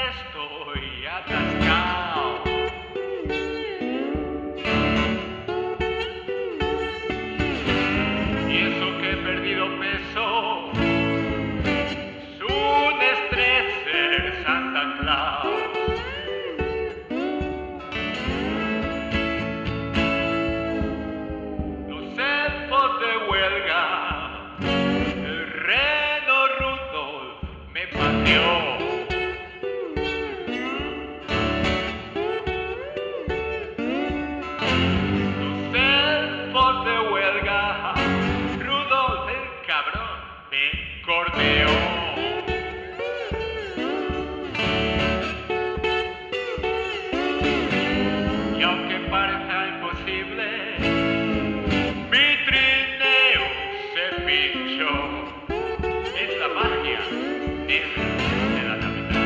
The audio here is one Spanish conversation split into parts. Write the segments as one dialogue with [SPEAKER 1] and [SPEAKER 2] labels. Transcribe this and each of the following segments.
[SPEAKER 1] estoy atascado. Y eso que he perdido peso es un estrés ser Santa Claus. Los elfos de huelga, el reno Rudolf me pateó. Los elfos de huelga, Rudolf el cabrón me corneó. Y aunque parezca imposible, mi trineo se pinchó. Es la magia de la Navidad.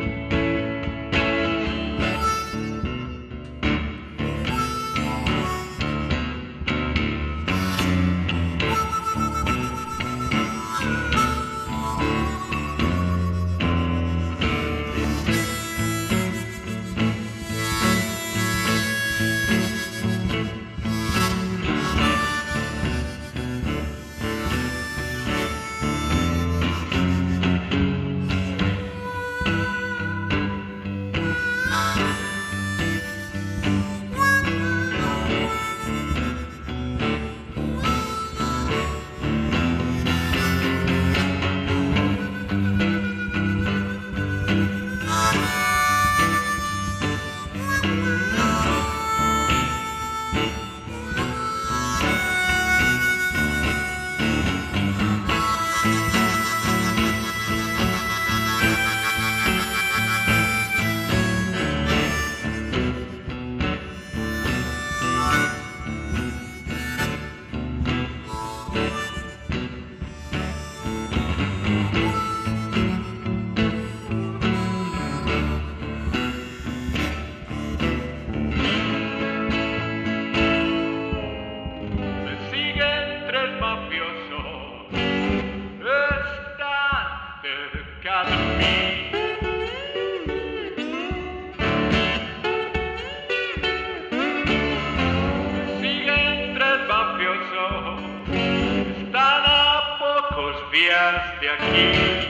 [SPEAKER 1] Me siguen tres mafiosos, están cerca de mí. Me siguen tres mafiosos, están a pocos días de aquí.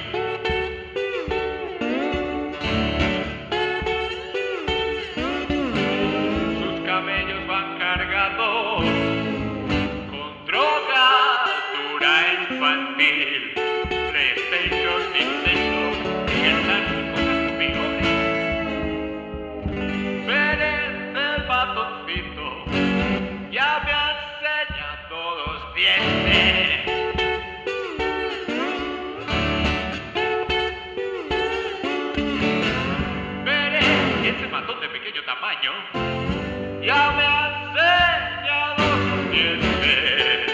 [SPEAKER 1] Sus camellos van cargados con droga dura infantil, PlayStation, Nintendo, guerras y cosas peores. Pérez el batoncito ya me ha enseñado los dientes. Pérez, ese matón de pequeño tamaño, ya me ha enseñado sus dientes.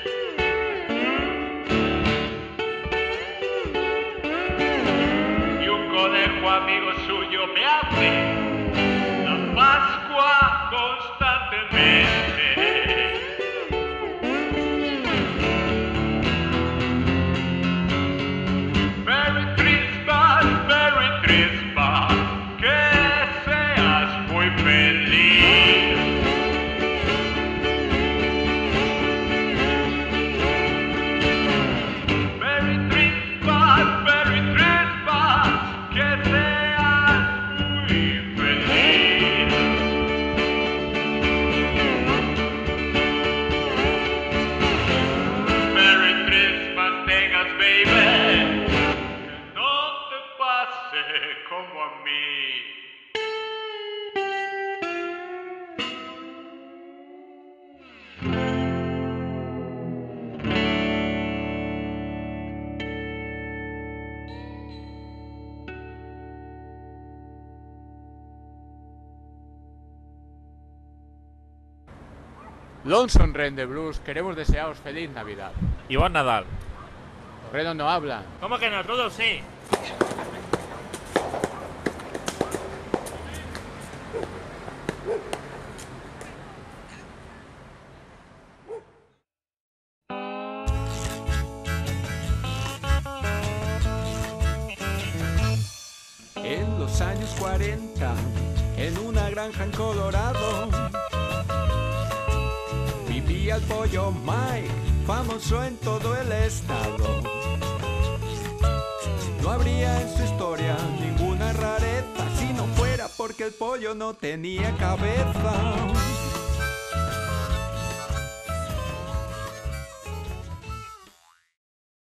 [SPEAKER 1] Y un conejo amigo suyo me hace la Pascua constantemente. Merry Christmas, que seas muy feliz. Merry Christmas, que seas muy feliz. Merry Christmas tengas, baby, que no te pase como a mí.
[SPEAKER 2] Lonesome Ren de Blues, queremos desearos feliz Navidad.
[SPEAKER 3] Iván Nadal.
[SPEAKER 2] Reno no habla.
[SPEAKER 3] ¿Cómo que no? Todo sí.
[SPEAKER 2] En los
[SPEAKER 4] los años 40, en una granja en Colorado, vivía el pollo Mike, famoso en todo el estado. No habría en su historia ninguna rareza si no fuera porque el pollo no tenía cabeza.